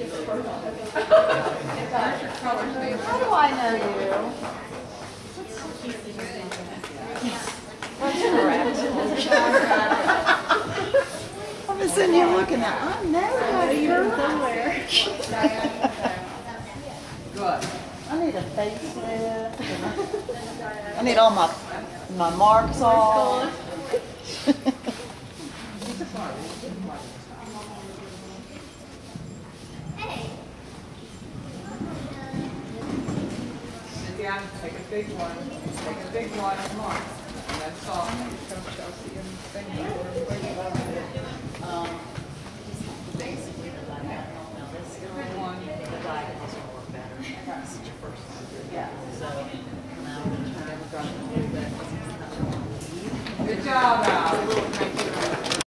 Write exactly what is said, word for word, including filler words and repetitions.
How do I know you? That's correct. I've been sitting here looking at, I know that girl. Good. I need a facelift. I need all my my marks off. Sit down, take a big one. Take a big one, come on. And that's all. Come Chelsea and thing.